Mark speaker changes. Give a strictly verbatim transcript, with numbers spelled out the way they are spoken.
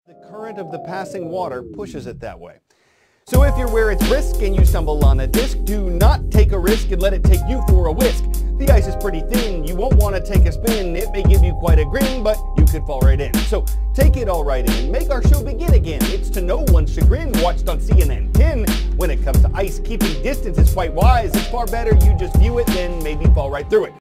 Speaker 1: The current of the passing water pushes it that way. So if you're where it's brisk and you stumble on a disc, do not take a risk and let it take you for a whisk. The ice is pretty thin, you won't want to take a spin. It may give you quite a grin, but you could fall right in. So take it all right in, make our show begin again. It's to no one's chagrin, watched on C N N ten. When it comes to ice, keeping distance is quite wise. It's far better you just view it than maybe fall right through it.